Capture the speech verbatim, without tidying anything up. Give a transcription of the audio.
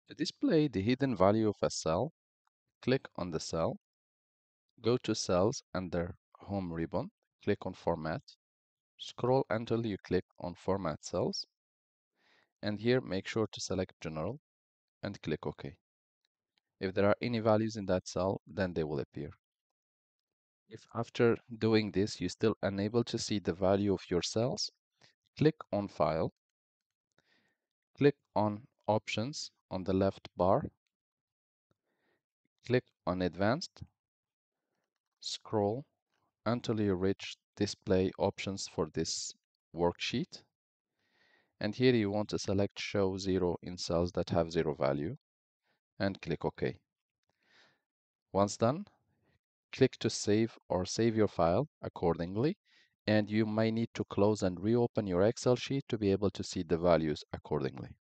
To display the hidden value of a cell, click on the cell, go to Cells under Home ribbon, click on Format, scroll until you click on Format Cells, and here make sure to select General and click OK. If there are any values in that cell, then they will appear. If after doing this you're still unable to see the value of your cells, click on File, click on Options on the left bar, click on Advanced, scroll until you reach Display Options for this worksheet. And here you want to select Show Zero in cells that have zero value and click OK. Once done, click to save or save your file accordingly, and you may need to close and reopen your Excel sheet to be able to see the values accordingly.